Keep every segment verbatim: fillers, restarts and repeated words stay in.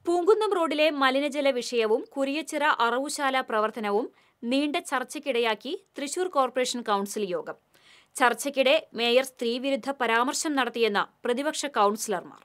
പൂങ്കുന്നം റോഡിലെ മലിനജല വിഷയവും കുരിയച്ചിറ അറവുശാല പ്രവർത്തനവും നീണ്ട ചർച്ചയ്ക്കിടയാക്കി തൃശൂർ കോർപ്പറേഷൻ കൗൺസിൽ യോഗം. ചർച്ചയ്ക്കിടെ മേയർ സ്ത്രീവിരുദ്ധ പരാമർശം നടത്തിയെന്ന പ്രതിപക്ഷ കൗൺസിലർമാർ.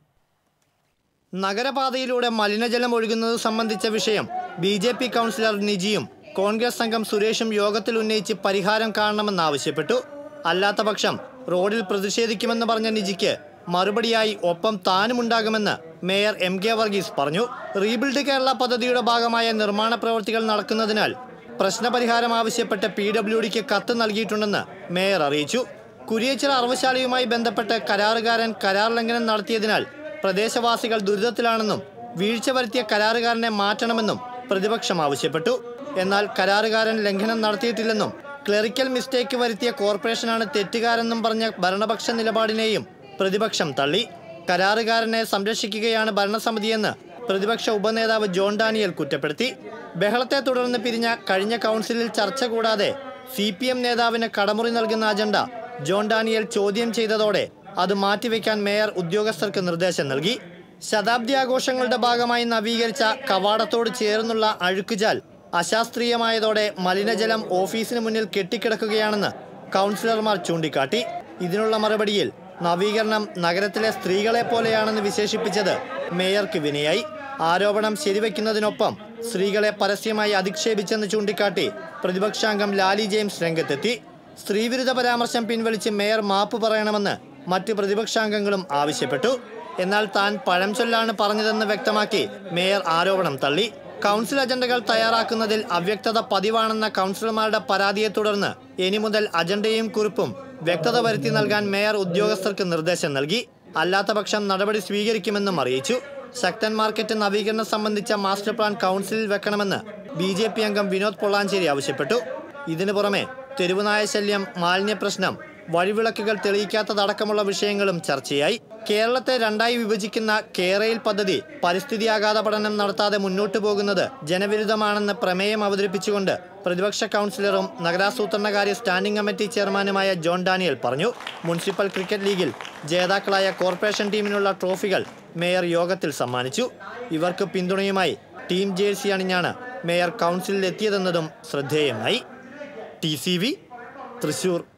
നഗരപാതയിലൂടെ മലിനജലം ഒഴുകുന്നത് സംബന്ധിച്ച വിഷയം ബി ജെ പി കൗൺസിലർ നിജിയും കോൺഗ്രസ് അംഗം സുരേഷും യോഗത്തിൽ ഉന്നയിച്ച് പരിഹാരം കാണണമെന്നാവശ്യപ്പെട്ടു. അല്ലാത്തപക്ഷം റോഡിൽ പ്രതിഷേധിക്കുമെന്ന് പറഞ്ഞ നിജിക്ക് മറുപടിയായി ഒപ്പം താനുമുണ്ടാകുമെന്ന് മേയർ എം കെ വർഗീസ് പറഞ്ഞു. റീബിൽഡ് കേരള പദ്ധതിയുടെ ഭാഗമായ നിർമ്മാണ പ്രവൃത്തികൾ നടക്കുന്നതിനാൽ പ്രശ്നപരിഹാരം ആവശ്യപ്പെട്ട് പി ഡബ്ല്യു ഡിക്ക് കത്ത് നൽകിയിട്ടുണ്ടെന്ന് മേയർ അറിയിച്ചു. കുരിയച്ചിറ അറവുശാലയുമായി ബന്ധപ്പെട്ട് കരാറുകാരൻ കരാർ ലംഘനം നടത്തിയതിനാൽ പ്രദേശവാസികൾ ദുരിതത്തിലാണെന്നും വീഴ്ച വരുത്തിയ കരാറുകാരനെ മാറ്റണമെന്നും പ്രതിപക്ഷം ആവശ്യപ്പെട്ടു. എന്നാൽ കരാറുകാരൻ ലംഘനം നടത്തിയിട്ടില്ലെന്നും ക്ലറിക്കൽ മിസ്റ്റേക്ക് വരുത്തിയ കോർപ്പറേഷനാണ് തെറ്റുകാരെന്നും പറഞ്ഞ ഭരണപക്ഷ നിലപാടിനെയും പ്രതിപക്ഷം തള്ളി. കരാറുകാരനെ സംരക്ഷിക്കുകയാണ് ഭരണസമിതിയെന്ന് പ്രതിപക്ഷ ഉപനേതാവ് ജോൺ ഡാനിയൽ കുറ്റപ്പെടുത്തി. ബഹളത്തെ തുടർന്ന് പിരിഞ്ഞ കഴിഞ്ഞ കൗൺസിലിൽ ചർച്ച കൂടാതെ സി പി എം നേതാവിന് കടമുറി നൽകുന്ന അജണ്ട ജോൺ ഡാനിയൽ ചോദ്യം ചെയ്തതോടെ അത് മാറ്റിവെക്കാൻ മേയർ ഉദ്യോഗസ്ഥർക്ക് നിർദ്ദേശം നൽകി. ശതാബ്ദി ആഘോഷങ്ങളുടെ ഭാഗമായി നവീകരിച്ച കവാടത്തോട് ചേർന്നുള്ള അഴുക്കുചാൽ അശാസ്ത്രീയമായതോടെ മലിനജലം ഓഫീസിന് മുന്നിൽ കെട്ടിക്കിടക്കുകയാണെന്ന് കൗൺസിലർമാർ ചൂണ്ടിക്കാട്ടി. ഇതിനുള്ള മറുപടിയിൽ നവീകരണം നഗരത്തിലെ സ്ത്രീകളെ പോലെയാണെന്ന് വിശേഷിപ്പിച്ചത് മേയർക്ക് വിനയായി. ആരോപണം ശരിവെക്കുന്നതിനൊപ്പം സ്ത്രീകളെ പരസ്യമായി അധിക്ഷേപിച്ചെന്ന് ചൂണ്ടിക്കാട്ടി പ്രതിപക്ഷാംഗം ലാലി ജെയിംസ് രംഗത്തെത്തി. സ്ത്രീവിരുദ്ധ പരാമർശം പിൻവലിച്ച് മേയർ മാപ്പ് പറയണമെന്ന് മറ്റ് പ്രതിപക്ഷാംഗങ്ങളും ആവശ്യപ്പെട്ടു. എന്നാൽ താൻ പഴംചൊല്ലാണ് പറഞ്ഞതെന്ന് വ്യക്തമാക്കി മേയർ ആരോപണം തള്ളി. കൗൺസിൽ അജണ്ടകൾ തയ്യാറാക്കുന്നതിൽ അവ്യക്തത പതിവാണെന്ന കൗൺസിലർമാരുടെ പരാതിയെ തുടർന്ന് ഇനി മുതൽ അജണ്ടയും കുറിപ്പും വ്യക്തത വരുത്തി നൽകാൻ മേയർ ഉദ്യോഗസ്ഥർക്ക് നിർദ്ദേശം നൽകി. അല്ലാത്തപക്ഷം നടപടി സ്വീകരിക്കുമെന്നും അറിയിച്ചു. ശക്തൻ മാർക്കറ്റ് നവീകരണം സംബന്ധിച്ച മാസ്റ്റർ പ്ലാൻ കൗൺസിലിൽ വെക്കണമെന്ന് ബി ജെ പി അംഗം വിനോദ് പൊള്ളാഞ്ചേരി ആവശ്യപ്പെട്ടു. ഇതിനു പുറമെ തെരുവുനായ ശല്യം, മാലിന്യ പ്രശ്നം, വഴിവിളക്കുകൾ തെളിയിക്കാത്തതടക്കമുള്ള വിഷയങ്ങളും ചർച്ചയായി. കേരളത്തെ രണ്ടായി വിഭജിക്കുന്ന കേരയിൽ പദ്ധതി പരിസ്ഥിതി ആഘാത പഠനം നടത്താതെ മുന്നോട്ടു പോകുന്നത് ജനവിരുദ്ധമാണെന്ന് പ്രമേയം അവതരിപ്പിച്ചുകൊണ്ട് പ്രതിപക്ഷ കൗൺസിലറും നഗരാസൂത്രണകാര്യ സ്റ്റാൻഡിംഗ് കമ്മിറ്റി ചെയർമാനുമായ ജോൺ ഡാനിയൽ പറഞ്ഞു. മുനിസിപ്പൽ ക്രിക്കറ്റ് ലീഗിൽ ജേതാക്കളായ കോർപ്പറേഷൻ ടീമിനുള്ള ട്രോഫികൾ മേയർ യോഗത്തിൽ സമ്മാനിച്ചു. ഇവർക്ക് പിന്തുണയുമായി ടീം ജേഴ്സി അണിഞ്ഞാണ് മേയർ കൗൺസിലിൽ എത്തിയതെന്നതും ശ്രദ്ധേയമായി. T C V Thrissur.